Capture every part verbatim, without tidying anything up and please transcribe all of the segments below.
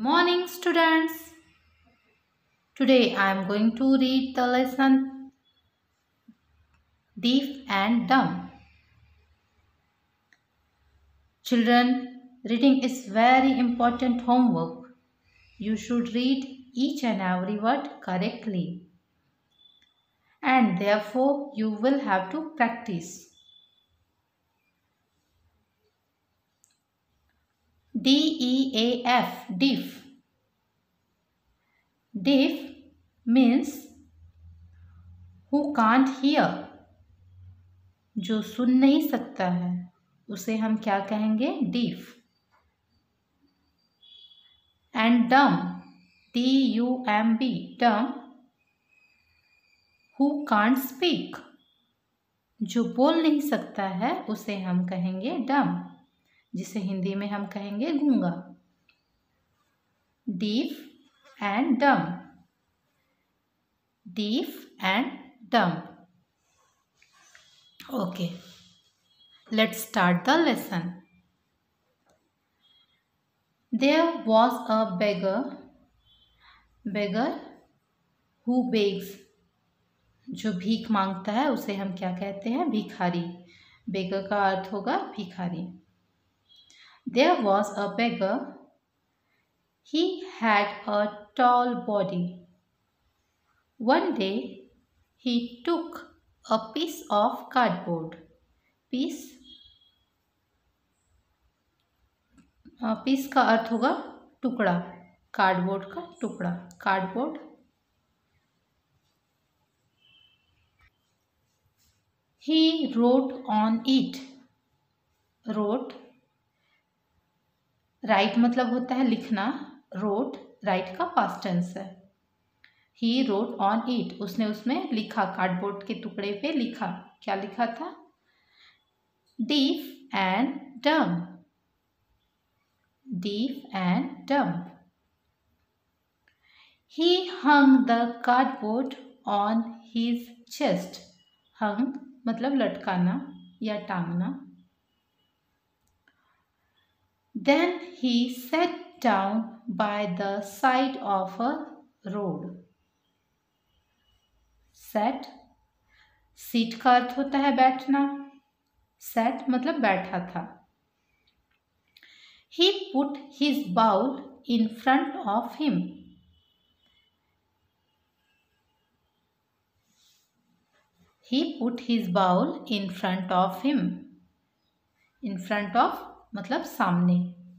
Morning, students. Today I am going to read the lesson Deaf and Dumb. Children, reading is very important homework. You should read each and every word correctly. And therefore, you will have to practice. D E A F, Deaf. Deaf means who can't hear. जो सुन नहीं सकता है उसे हम क्या कहेंगे? Deaf. And dumb, D U M B, dumb, who can't speak, जो बोल नहीं सकता है उसे हम कहेंगे डम, जिसे हिंदी में हम कहेंगे गूंगा. Deaf and dumb, deaf and dumb. Okay, let's start the lesson. There was a beggar, beggar who begs. जो भीख मांगता है उसे हम क्या कहते हैं? भिखारी. beggar का अर्थ होगा भिखारी. There was a beggar. He had a tall body. One day he took a piece of cardboard. Piece, piece का अर्थ होगा टुकड़ा. कार्डबोर्ड का टुकड़ा, cardboard. He wrote on it. wrote, write मतलब होता है लिखना. wrote, राइट का पास्ट टेंस है. He wrote on it. उसने उसमें लिखा, कार्डबोर्ड के टुकड़े पे लिखा. क्या लिखा था? Deaf and dumb. Deaf and dumb. He hung the cardboard on his chest. Hung मतलब लटकाना या टांगना. Then he sat down by the side of a road. Sat, sit का अर्थ होता है बैठना. Sat मतलब बैठा था. He put his bowl in front of him. He put his bowl in front of him. In front of मतलब सामने.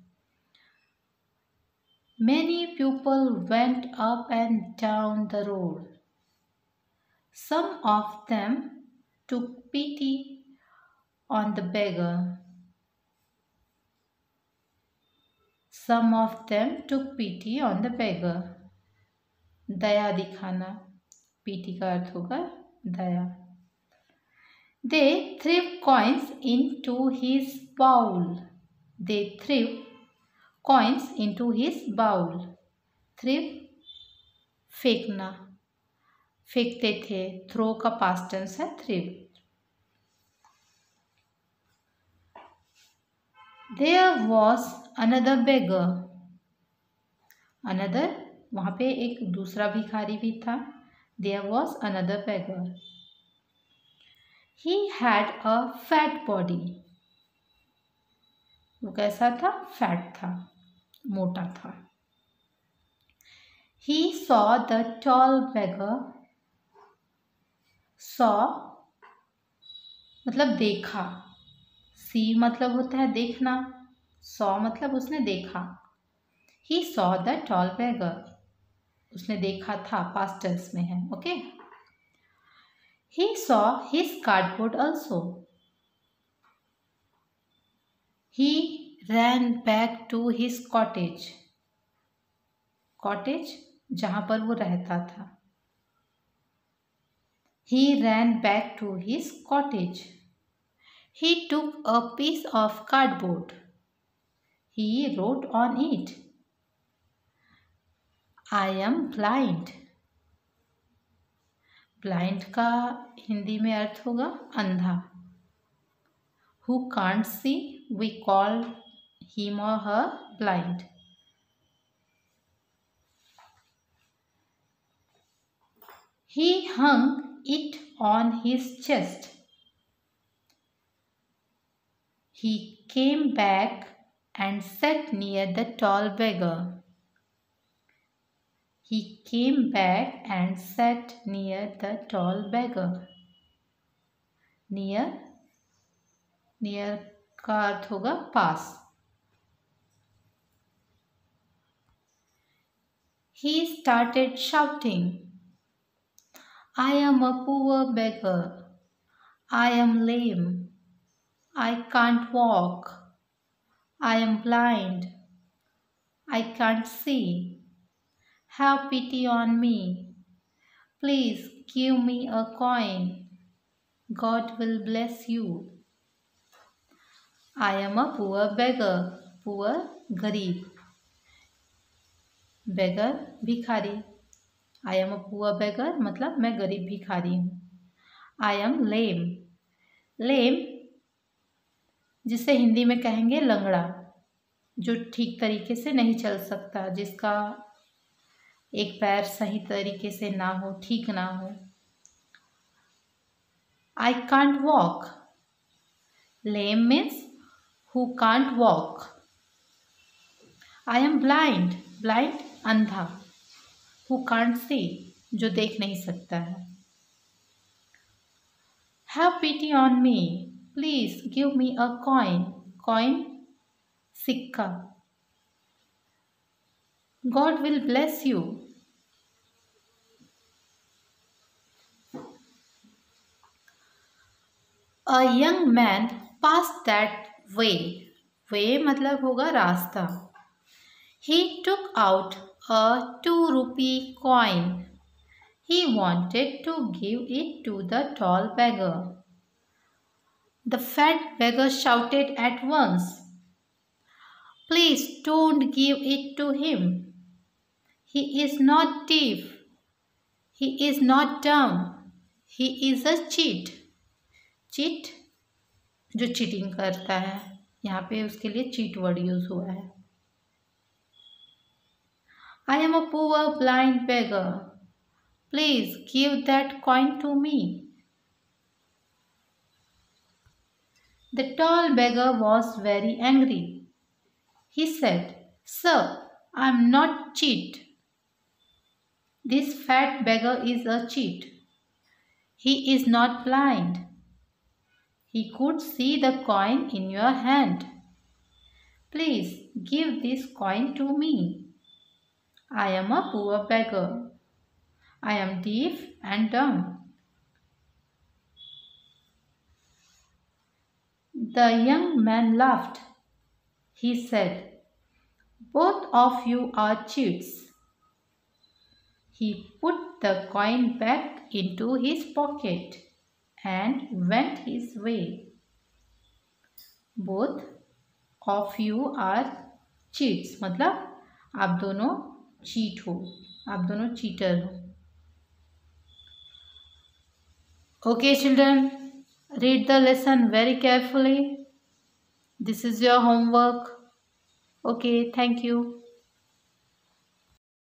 Many people went up and down the road. Some of them took pity on the beggar. Some of them took pity on the beggar. दया दिखाना. PT का अर्थ होगा दया. They threw coins into his bowl. They threw coins into his bowl. Threw, फेंकना, फेंकते थे. Throw का past tense है throw. There was another beggar. Another, वहाँ पे एक दूसरा भिखारी भी था. There was another beggar. He had a fat body. वो कैसा था? फैट था, मोटा था. He saw the tall beggar. Saw मतलब देखा. See मतलब होता है देखना. Saw मतलब उसने देखा. He saw the tall beggar. उसने देखा था, past tense में है. Okay. He saw his cardboard also. He ran back to his cottage. Cottage जहाँ पर वो रहता था. He ran back to his cottage. He took a piece of cardboard. He wrote on it, I am blind. Blind का हिंदी में अर्थ होगा अंधा. Who can't see, we call him or her blind. He hung it on his chest. He came back and sat near the tall beggar. He came back and sat near the tall beggar. Near, near का अर्थ होगा पास. He started shouting, I am a poor beggar. I am lame. I can't walk. I am blind. I can't see. Have pity on me. Please give me a coin. God will bless you. I am a poor beggar. Poor, गरीब. Beggar, भिखारी. I am a poor beggar मतलब मैं गरीब भिखारी हूँ. I am lame. Lame जिसे हिंदी में कहेंगे लंगड़ा, जो ठीक तरीके से नहीं चल सकता, जिसका एक पैर सही तरीके से ना हो, ठीक ना हो. I can't walk. Lame means who can't walk. I am blind. Blind अंधा. Who can't see, जो देख नहीं सकता है. Have pity on me. Please give me a coin. Coin सिक्का. God will bless you. A young man passed that way. Way मतलब होगा रास्ता. He took out a two rupee coin. He wanted to give it to the tall beggar. The fat beggar shouted at once, Please don't give it to him. He is not thief. He is not dumb. He is a cheat. Cheat जो cheating करता है, यहाँ पे उसके लिए cheat word use हुआ है. I am a poor blind beggar. Please give that coin to me. The tall beggar was very angry. He said, Sir, I am not cheat. This fat beggar is a cheat. He is not blind. He could see the coin in your hand. Please give this coin to me. I am a poor beggar. I am deaf and dumb. The young man laughed. He said, Both of you are cheats. He put the coin back into his pocket and went his way. Both of you are cheats मतलब आप दोनों cheat हो, आप दोनों cheater हो. Okay children, read the lesson very carefully. This is your homework. Okay, thank you.